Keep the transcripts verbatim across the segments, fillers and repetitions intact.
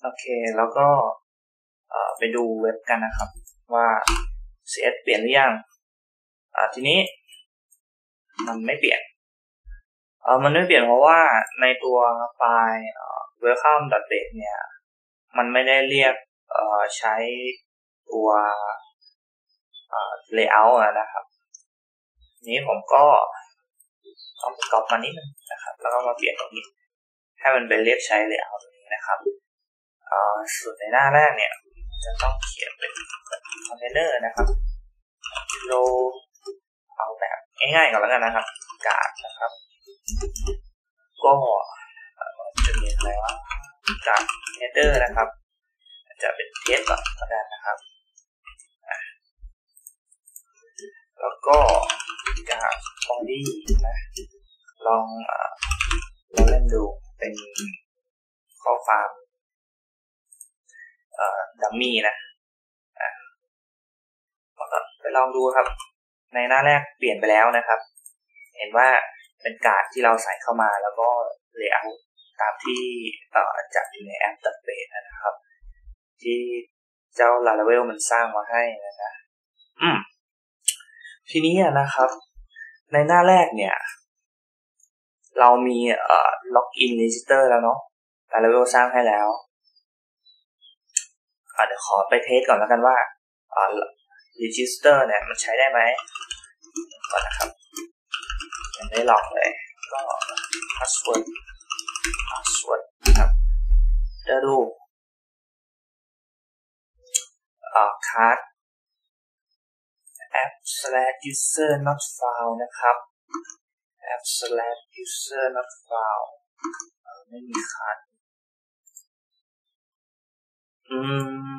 โอเคแล้วก็ไปดูเว็บกันนะครับว่า ซี เอส เปลี่ยนหรือยังทีนี้มันไม่เปลี่ยนเออมันไม่เปลี่ยนเพราะว่าในตัวไฟล์ welcome.base เนี่ยมันไม่ได้เรียกเอ่อใช้ตัวเอ่อ layout นะครับนี้ผมก็ต้องก๊อปมานิดนึงนะครับแล้วก็มาเปลี่ยนตรงนี้ให้มันไปเรียกใช้ layout ตรงนี้นะครับเอ่อส่วนในหน้าแรกเนี่ยจะต้องเขียนเป็นคอนเทนเนอร์นะครับโลเอาแบบง่ายๆก่อนแล้วกันนะครับการ์ดนะครับก็จะมีอะไรวะการ์ด header นะครับจะเป็นเทสก่อนก็ได้นะครับแล้วก็การ์ด body นะลองลองเล่นดูเป็นข้อความเอ่อดัมมี่นะไปลองดูครับในหน้าแรกเปลี่ยนไปแล้วนะครับเห็นว่าเป็นการ์ดที่เราใส่เข้ามาแล้วก็เลเยอร์ตามที่เอ่อจัดอยู่ในแอป Database นะครับที่เจ้า Laravel มันสร้างมาให้นะอืมทีนี้นะครับในหน้าแรกเนี่ยเรามีเอ่อ login register แล้วเนาะ Laravel สร้างให้แล้วเดี๋ยวขอไปเทสก่อนแล้วกันว่าเอ่อregister เนี่ยมันใช้ได้ไหมก่อนนะครับยังไม่ลองเลยก็ password password นะครับจะดูอ่า card app slash user not found นะครับ app slash user not found ไม่มี card อืม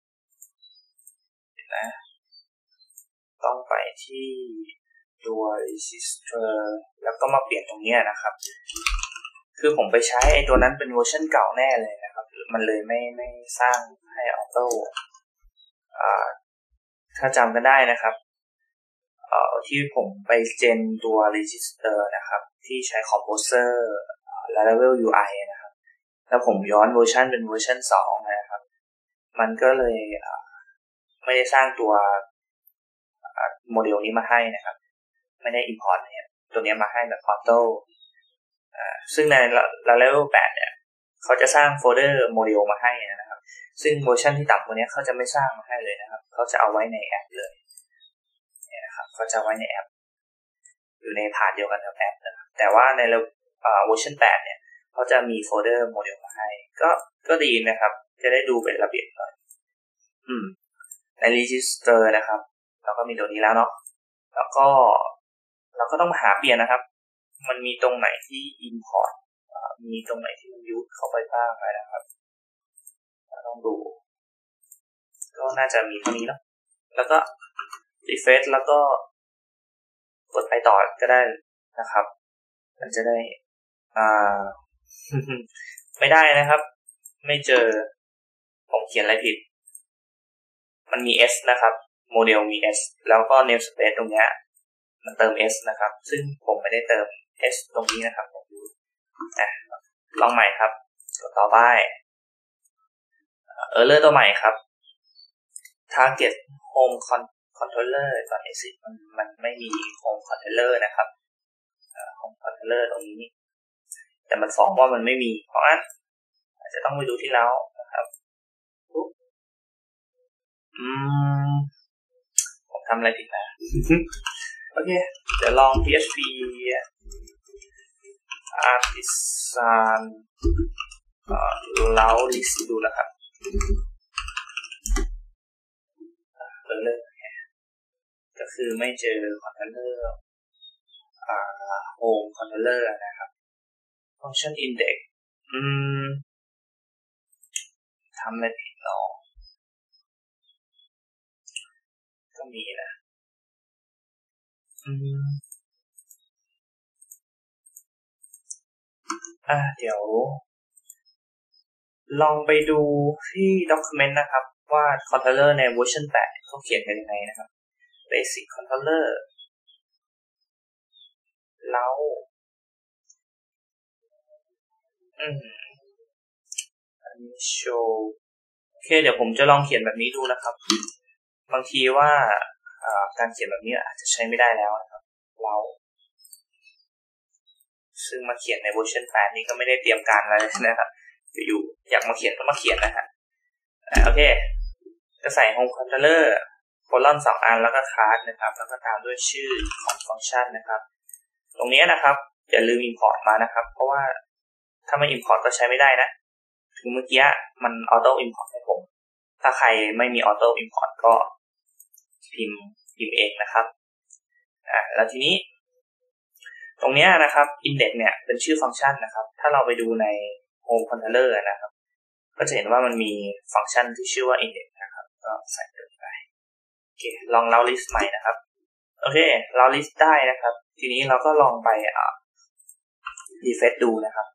นะต้องไปที่ตัว register แล้วก็มาเปลี่ยนตรงนี้นะครับคือผมไปใช้ไอ้ตัวนั้นเป็นเวอร์ชันเก่าแน่เลยนะครับมันเลยไม่ไม่สร้างให้ออโต้อ่าถ้าจำกันได้นะครับเอ่อที่ผมไปเจนตัว register นะครับที่ใช้ composer Laravel ยู ไอ นะครับแล้วผมย้อนเวอร์ชันเป็นเวอร์ชันสองนะครับมันก็เลยไม่ได้สร้างตัวโมเดลนี้มาให้นะครับไม่ได้ import เนี่ยตัวนี้มาให้แบบ auto อ่าซึ่งใน Laravel แปดเนี่ยเขาจะสร้างโฟลเดอร์โมเดลมาให้นะครับซึ่งเวอร์ชันที่ต่ำกว่านี้เขาจะไม่สร้างมาให้เลยนะครับเขาจะเอาไว้ในแอปเลยเนี่ยนะครับเขาจะไว้ในแอปอยู่ในพาร์ทเดียวกันกับแอปนะครับแต่ว่าในเวอร์ชันแปดเนี่ยเขาจะมีโฟลเดอร์โมเดลมาให้ก็ก็ดีนะครับจะได้ดูเป็นระเบียบหน่อยอืมใน register นะครับเราก็มีตัวนี้แล้วเนาะแล้วก็เราก็ต้องมาหาเปลี่ยนนะครับมันมีตรงไหนที่ import มีตรงไหนที่มันยูสเข้าไปบ้างนะครับลองดูก็น่าจะมีเท่านี้เนาะแล้วก็ refresh แล้วก็กดไปต่อก็ได้นะครับมันจะได้อ่า ไม่ได้นะครับไม่เจอผมเขียนอะไรผิดมันมี s นะครับโมเดลมี s แล้วก็ namespace ตรงเนี้ยมันเติม s นะครับซึ่งผมไม่ได้เติม s ตรงนี้นะครับผมดูอ่ะลองใหม่ครับต่อไปเออร์เลอร์ตัวใหม่ครับ target home controller ตอนนี้สิมันมันไม่มี home controller นะครับ home controller ตรงนี้แต่มันฟ้องว่ามันไม่มีเพราะงั้นอาจจะต้องไปดูที่เรานะครับอืมผมทำอะไรผิดนะ โอเคเดี๋ยวลอง พี เอช พี artisan เอ่อเล้า list ดูนะครับเออเลยก็คือไม่เจอ controller อ่า home controller นะครับ function index อืมทำอะไรผิดเนาะก็มีนะอืมอ่ะเดี๋ยวลองไปดูที่ document นะครับว่า controller ในเวอร์ชันแปดเขาเขียนกันยังไงนะครับ basic controller เราอืมนนี้โชว์โอเคเดี๋ยวผมจะลองเขียนแบบนี้ดูนะครับบางทีว่าการเขียนแบบนี้อาจจะใช้ไม่ได้แล้วนะครับเราซึ่งมาเขียนในเวอร์ชันแปดนี้ก็ไม่ได้เตรียมการอะไรนะครับอยู่อยากมาเขียนก็มาเขียนนะฮะโอเคจะใส่ home controller โคลอนสองอันแล้วก็คลาสนะครับแล้วก็ตามด้วยชื่อของฟังก์ชันนะครับตรงนี้นะครับอย่าลืม import มานะครับเพราะว่าถ้าไม่ import ก็ใช้ไม่ได้นะถึงเมื่อกี้มัน auto import ให้ผมถ้าใครไม่มี auto import ก็พิมพ์พิมพ์เองนะครับอ่าแล้วทีนี้ตรงนี้นะครับ index เนี่ยเป็นชื่อฟังก์ชันนะครับถ้าเราไปดูใน home controller นะครับก็จะเห็นว่ามันมีฟังก์ชันที่ชื่อว่า index นะครับก็ใส่ไปโอเคลองเล่า list ใหม่นะครับโอเคเรา list ได้นะครับทีนี้เราก็ลองไปอ่า refresh ดูนะครับ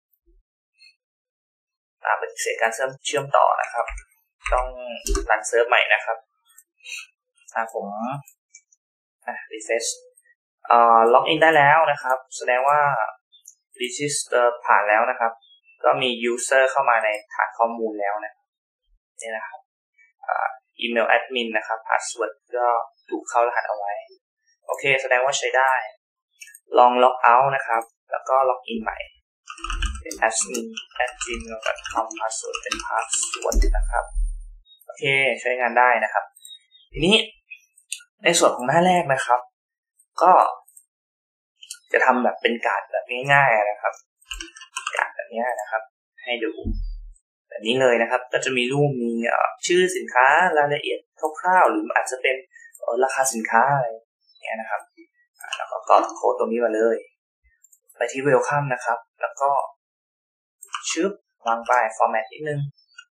อ่าปฏิเสธการเชื่อมเชื่อมต่อนะครับต้องรันเซิร์ฟใหม่นะครับอ่าผมอ่า refresh อ่าล็อกอินได้แล้วนะครับแสดงว่า register ผ่านแล้วนะครับก็มี user เข้ามาในฐานข้อมูลแล้วนะนี่นะครับอ่าอีเมลแอดมินนะครับ password ก็ถูกเข้ารหัสเอาไว้โอเคแสดงว่าใช้ได้ลองล็อกเอาท์นะครับแล้วก็ล็อกอินใหม่เป็น admin admin แล้วก็ทำ password เป็น password นะครับโอเคใช้งานได้นะครับทีนี้ในส่วนของหน้าแรกนะครับก็จะทำแบบเป็นการ์ดแบบง่ายๆนะครับการ์ดแบบนี้นะครับให้ดูแบบนี้เลยนะครับก็จะมีรูปมีชื่อสินค้ารายละเอียดคร่าวๆหรืออาจจะเป็นราคาสินค้าอะไรอย่างเงี้ยนะครับแล้วก็กรอกโค้ดตรงนี้มาเลยไปที่ welcome นะครับแล้วก็ชึบวางไป format นิดนึง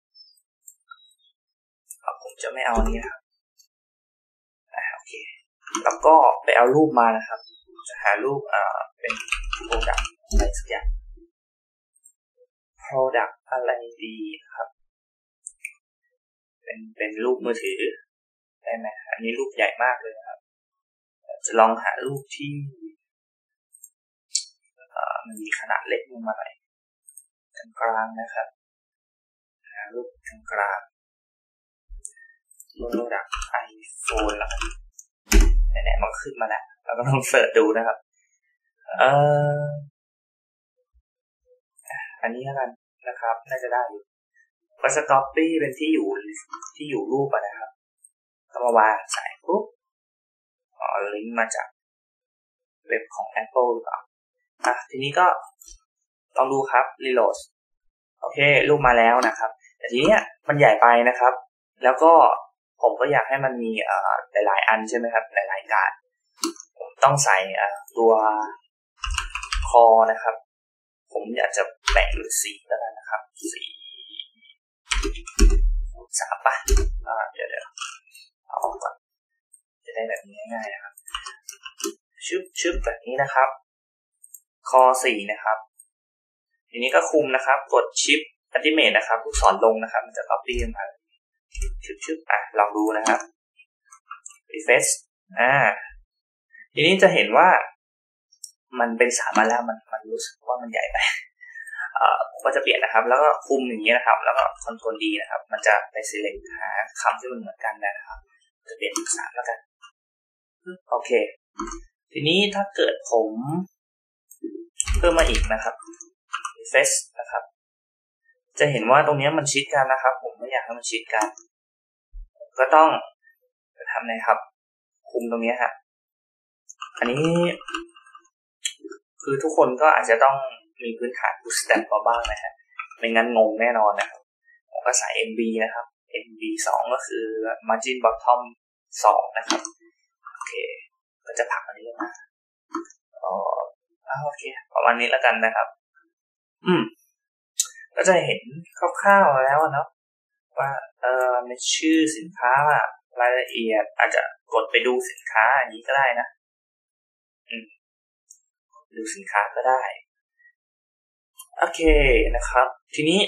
ผมจะไม่เอาอันนี้นะครับโอเคแล้วก็ไปเอารูปมานะครับจะหารูปอ่าเป็น product อะไรสักอย่าง product อะไรดีครับเป็นเป็นรูปมือถือได้ไหมอันนี้รูปใหญ่มากเลยครับจะลองหารูปที่อ่ามันมีขนาดเล็กลงมาหน่อยกลางๆนะครับหารูปกลางๆ product iPhone แล้วกันไหนๆมันขึ้นมาแล้วเราก็ลองเสิร์ชดูนะครับเอ่ออันนี้แล้วกันนะครับน่าจะได้อยู่ก็จะ copy เป็นที่อยู่ที่อยู่รูปนะครับก็มาวางใส่ปุ๊บอ๋อลิงก์มาจากเว็บของ Apple หรือเปล่าอ่ะทีนี้ก็ลองดูครับ reload โอเครูปมาแล้วนะครับแต่ทีนี้มันใหญ่ไปนะครับแล้วก็ผมก็อยากให้มันมีเอ่อหลายๆอันใช่ไหมครับหลายๆการผมต้องใส่เอ่อตัวคอนะครับผมอยากจะแบ่งเป็นสีแล้วกันนะครับสีสามป่ะอ่าเดี๋ยวเดี๋ยวเอาออกก่อนจะได้แบบนี้ง่ายๆนะครับชึบชึบแบบนี้นะครับคอสี่นะครับทีนี้ก็คุมนะครับกดชิปอัลติเมทนะครับลูกศรลงนะครับมันจะ copy มาชึบชึบอ่ะลองดูนะครับ refresh อ่าทีนี้จะเห็นว่ามันเป็นสามมาแล้วมันมันรู้สึกว่ามันใหญ่ไปเอ่อผมก็จะเปลี่ยนนะครับแล้วก็คุมอย่างนี้นะครับแล้วก็ control D นะครับมันจะไป select หาคำที่มันเหมือนกันนะครับจะเปลี่ยนเป็นสามแล้วกันโอเคทีนี้ถ้าเกิดผมเพิ่มมาอีกนะครับ refresh นะครับจะเห็นว่าตรงนี้มันชิดกันนะครับผมไม่อยากให้มันชิดกันก็ต้องทำไงครับคุมตรงนี้ฮะอันนี้คือทุกคนก็อาจจะต้องมีพื้นฐาน bootstrap มาบ้างนะฮะไม่งั้นงงแน่นอนนะครับผมก็ใส่ เอ็ม บี นะครับ เอ็ม บี สองก็คือ margin bottom สองนะครับโอเคก็จะผลักอันนี้ลงมาอ๋อโอเคประมาณนี้แล้วกันนะครับอืมก็จะเห็นคร่าวๆแล้วเนาะว่าเออในชื่อสินค้ารายละเอียดอาจจะกดไปดูสินค้าอย่างนี้ก็ได้นะอืมดูสินค้าก็ได้โอเคนะครับทีนี้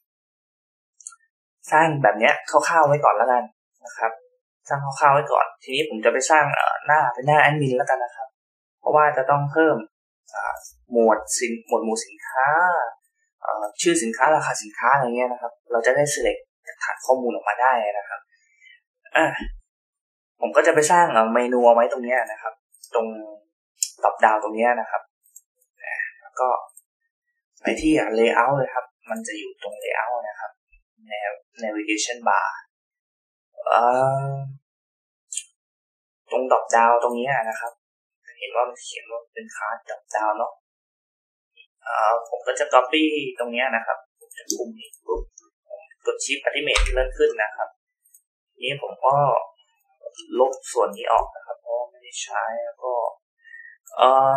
สร้างแบบนี้คร่าวๆไว้ก่อนแล้วกันนะครับสร้างคร่าวๆไว้ก่อนทีนี้ผมจะไปสร้างหน้าเป็นหน้าแอดมินแล้วกันนะครับเพราะว่าจะต้องเพิ่มหมวดสินหมวดหมู่สินค้าชื่อสินค้าราคาสินค้าอะไรเงี้ยนะครับเราจะได้ select จากฐานข้อมูลออกมาได้นะครับอ่ะผมก็จะไปสร้างเมนูเอาไว้ตรงนี้นะครับตรงดรอปดาวน์ตรงนี้นะครับแล้วก็ไปที่ layout เลยครับมันจะอยู่ตรง layout นะครับ navigation bar เอ่อตรงดรอปดาวน์ตรงนี้นะครับเห็นว่ามันเขียนว่าเป็นคลาสดรอปดาวน์เนาะเอ่อผมก็จะ copy ตรงนี้นะครับผมจะปุ่มนี้ปุ๊บกด shift ultimate เลื่อนขึ้นนะครับนี้ผมก็ลบส่วนนี้ออกนะครับเพราะไม่ได้ใช้แล้วก็เอ่อ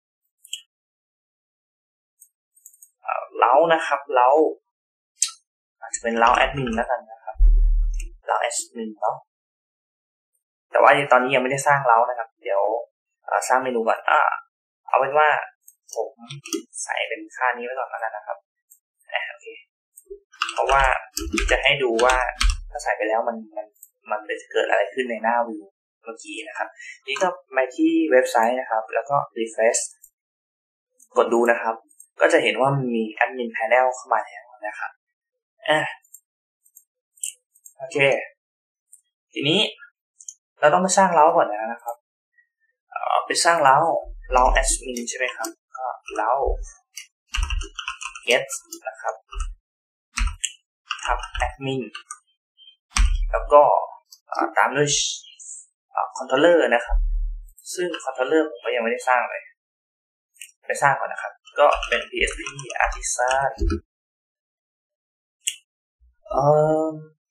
เล้านะครับเล้าอาจจะเป็นเล้าแอดมินแล้วกันนะครับเล้าแอดมินเนาะแต่ว่าตอนนี้ยังไม่ได้สร้างเล้านะครับเดี๋ยวสร้างเมนูก่อนอ่าเอาเป็นว่าผมใส่เป็นค่านี้ไว้ก่อนแล้วกันนะครับโอเคเพราะว่าจะให้ดูว่าถ้าใส่ไปแล้วมันมันมันจะเกิดอะไรขึ้นในหน้าวิวเมื่อกี้นะครับนี่ก็ไปที่เว็บไซต์นะครับแล้วก็ refresh กดดูนะครับก็จะเห็นว่ามี admin panel เข้ามาแล้วนะครับอ่ะโอเคทีนี้เราต้องไปสร้างเล้าก่อนนะครับเอ่อไปสร้างเล้าเล้า admin ใช่ไหมครับก็เล้า get นะครับทับ admin แล้วก็ตามด้วย controller นะครับซึ่ง controller ผมก็ยังไม่ได้สร้างเลยไปสร้างก่อนนะครับก็เป็น พี เอช พี artisan เอ่อ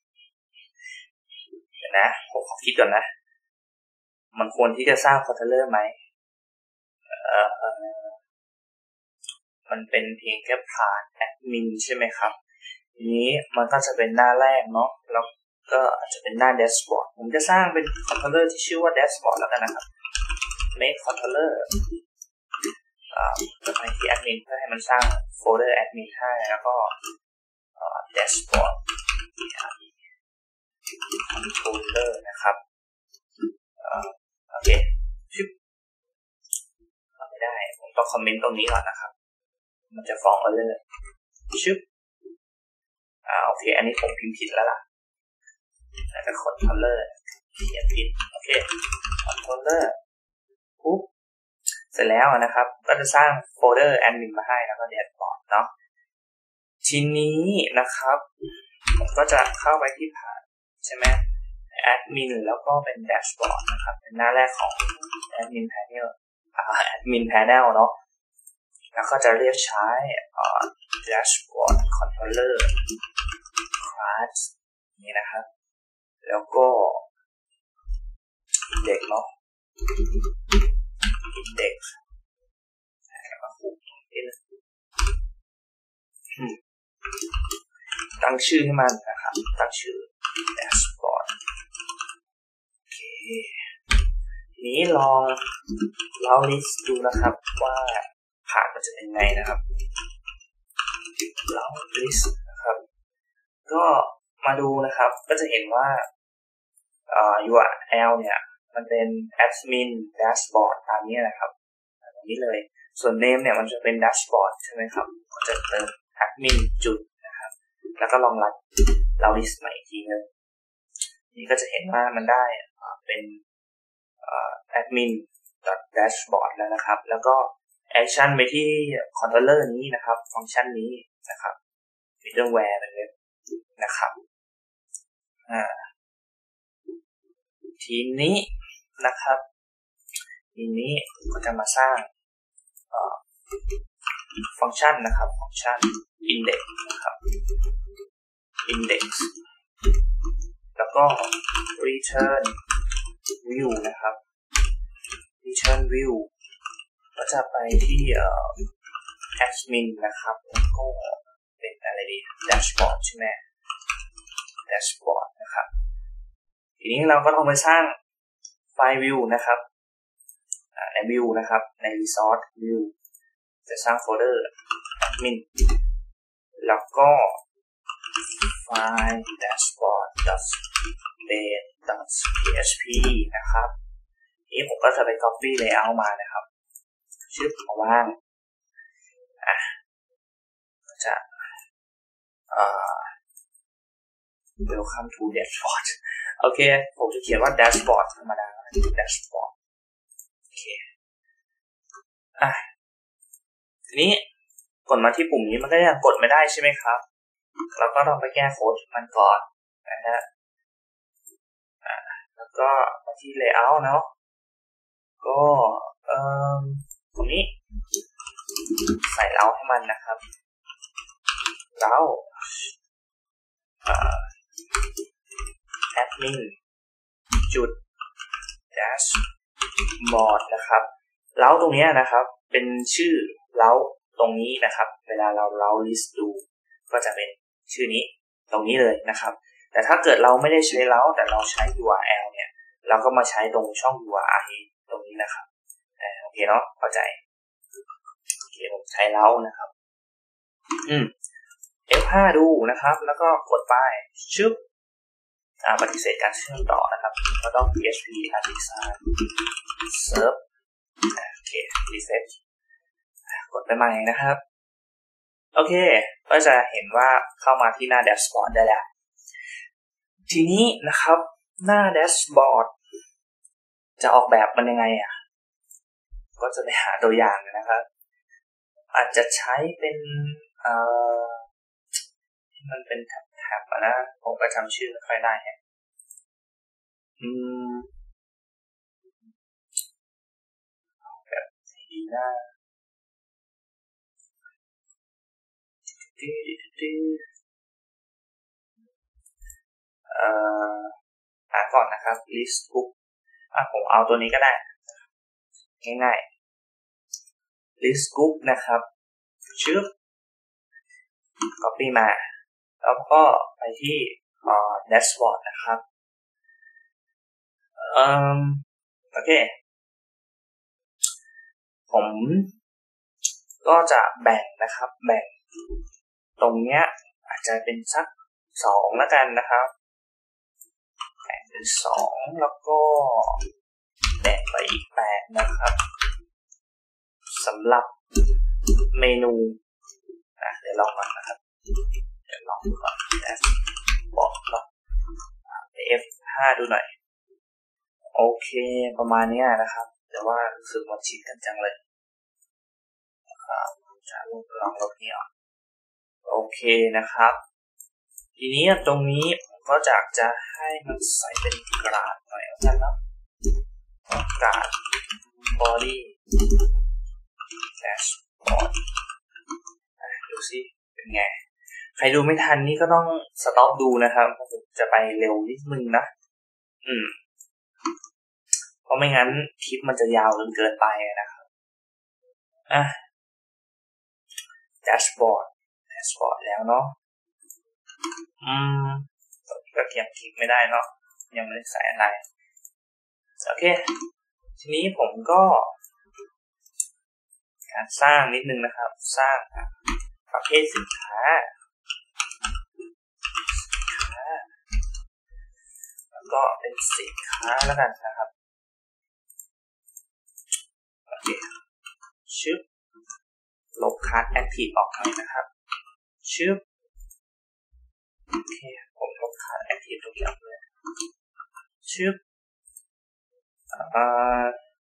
เดี๋ยวนะผมขอคิดก่อนนะมันควรที่จะสร้าง controller ไหมเอ่อมันเป็นเพียงแค่ผ่าน admin ใช่ไหมครับทีนี้มันก็จะเป็นหน้าแรกเนาะแล้วก็อาจจะเป็นหน้า dashboard ผมจะสร้างเป็น controller ที่ชื่อว่า dashboard แล้วกันนะครับ make controller อ่าจะไปที่ admin เพื่อให้มันสร้างโฟลเดอร์ admin ให้แล้วก็ dashboard controller นะครับโอเคชิปไม่ได้ผมต้องคอมเมนต์ตรงนี้ก่อนนะครับมันจะฟ้องเอาเลยชิปอ่าโอเคอันนี้ผมพิมพ์ผิดแล้วล่ะแล้วก็ controller เขียนผิดโอเค controller ปุ๊บเสร็จแล้วนะครับก็จะสร้างโฟลเดอร์ admin มาให้แล้วก็ dashboard เนาะทีนี้นะครับผมก็จะเข้าไปที่ผ่านใช่ไหม admin แล้วก็เป็น dashboard นะครับเป็นหน้าแรกของ admin panel อ่า admin panel เนาะแล้วก็จะเรียกใช้อ่า dashboard controller class นี่นะครับแล้วก็ index เนาะ index แล้วก็คูณนี่นะตั้งชื่อให้มันนะครับตั้งชื่อ dashboard โอเคทีนี้ลองเรา list ดูนะครับว่าผ่านมันจะเป็นไงนะครับเรา list นะครับก็มาดูนะครับก็จะเห็นว่าอ่า ยู อาร์ แอล เนี่ยมันเป็น admin dashboard ตามนี้นะครับตรงนี้เลยส่วน name เนี่ยมันจะเป็น dashboard ใช่ไหมครับก็จะเติม admin จุดนะครับแล้วก็ลองรันเรา list ใหม่อีกทีนึงนี่ก็จะเห็นว่ามันได้เป็น admin dashboard แล้วนะครับแล้วก็ action ไปที่ controller นี้นะครับฟังก์ชันนี้นะครับ middleware เป็นเว็บนะครับอ่าทีนี้นะครับทีนี้ก็จะมาสร้างฟังก์ชันนะครับฟังก์ชัน index นะครับ index แล้วก็ return view นะครับ return view ก็จะไปที่ admin นะครับแล้วก็เป็นอะไรดี dashboard ใช่ไหม dashboard นะครับทีนี้เราก็ต้องไปสร้างไฟล์ view นะครับใน view นะครับใน resource view จะสร้างโฟลเดอร์ admin แล้วก็ไฟล์ dashboard.base.php นะครับนี้ผมก็จะไป copy layout มานะครับชื่อมาวางอ่ะจะ welcome to dashboard โอเคผมจะเขียนว่า dashboard ธรรมดา dashboard โอเคอ่ะทีนี้กดมาที่ปุ่มนี้มันก็ยังกดไม่ได้ใช่ไหมครับเราก็ต้องไปแก้โค้ดมันก่อนนะฮะอ่าแล้วก็มาที่ layout เนาะก็เอ่อตรงนี้ใส่เล้าให้มันนะครับเล้าadmin จุด dashboard นะครับเล้าตรงนี้นะครับเป็นชื่อเล้าตรงนี้นะครับเวลาเราเล้า list ดูก็จะเป็นชื่อนี้ตรงนี้เลยนะครับแต่ถ้าเกิดเราไม่ได้ใช้เล้าแต่เราใช้ ยู อาร์ แอล เนี่ยเราก็มาใช้ตรงช่อง ยู อาร์ ไอ ตรงนี้นะครับโอเคเนาะเข้าใจโอเคผมใช้เล้านะครับอืม เอฟ ห้า ดูนะครับแล้วก็กดไปชึบอ่าปฏิเสธการเชื่อมต่อนะครับก็ต้อง พี เอช พี Artisan Serve โอเค reset กดไปใหม่นะครับโอเคก็จะเห็นว่าเข้ามาที่หน้า dashboard ได้แล้วทีนี้นะครับหน้า dashboard จะออกแบบมันยังไงอ่ะก็จะไปหาตัวอย่างนะครับอาจจะใช้เป็นเอ่อมันเป็นแท็บๆนะผมก็จำชื่อไม่ค่อยได้ฮะอืมแบบดีนะเอ่อหาก่อนนะครับ list book อ่ะผมเอาตัวนี้ก็ได้ง่ายๆ list book นะครับชื่อ copy มาแล้วก็ไปที่เอ่อ dashboard นะครับเอ่อโอเคผมก็จะแบ่งนะครับแบ่งตรงเนี้ยอาจจะเป็นสักสองแล้วกันนะครับแบ่งเป็นสองแล้วก็แบ่งไปอีกแปดนะครับสำหรับเมนูอ่ะเดี๋ยวลองก่อนนะครับเดี๋ยวลองดูก่อนบอกก่อน เอฟ ห้า ดูหน่อยโอเคประมาณนี้นะครับแต่ว่ารู้สึกมันชิดกันจังเลยจะลองลองลบนี้ออกโอเคนะครับทีนี้ตรงนี้ผมก็อยากจะให้มันใส่เป็นกราดหน่อยแล้วกันเนาะกราด body dashboard ดูสิเป็นไงใครดูไม่ทันนี่ก็ต้องสต็อปดูนะครับผมจะไปเร็วนิดนึงนะอืมเพราะไม่งั้นคลิปมันจะยาวจนเกินไปนะครับอ่ะ dashboard dashboard แล้วเนาะอืมก็เขียนคลิกไม่ได้เนาะยังไม่ได้ใส่อะไรโอเคทีนี้ผมก็การสร้างนิดนึงนะครับสร้างประเภทสินค้าสินค้าแล้วก็เป็นสินค้าแล้วกันนะครับโอเคชึบลบคัสแอคทีฟออกหน่อยนะครับชึบโอเคผมลบคัสแอคทีฟทุกอย่างเลยชึบอ่า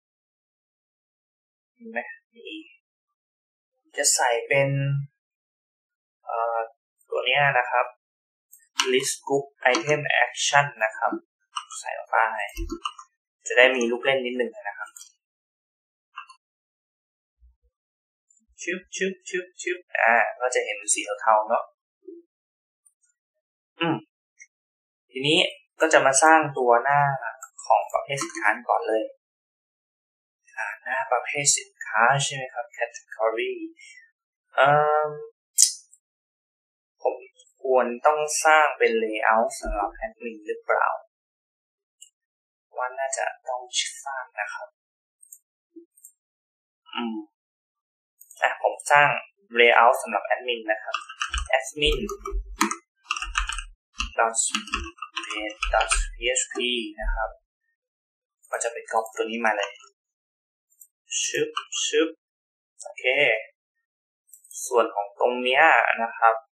เห็นไหมนี่จะใส่เป็นเอ่อตัวนี้นะครับ list group item action นะครับใส่ออกไปจะได้มีลูกเล่นนิดหนึ่งนะครับชึบชึบชึบชึบอ่าก็จะเห็นสีเทาๆเนาะอืมทีนี้ก็จะมาสร้างตัวหน้าของประเภทสินค้าก่อนเลยอ่าหน้าประเภทสินค้าใช่ไหมครับ category เอ่อผมควรต้องสร้างเป็น layout สำหรับ admin หรือเปล่าว่าน่าจะต้องสร้างนะครับอืมอ่ะผมสร้าง layout สำหรับ admin นะครับ admin .page.php นะครับก็จะไปก๊อปตัวนี้มาเลยชึบชึบโอเคส่วนของตรงเนี้ยนะครับ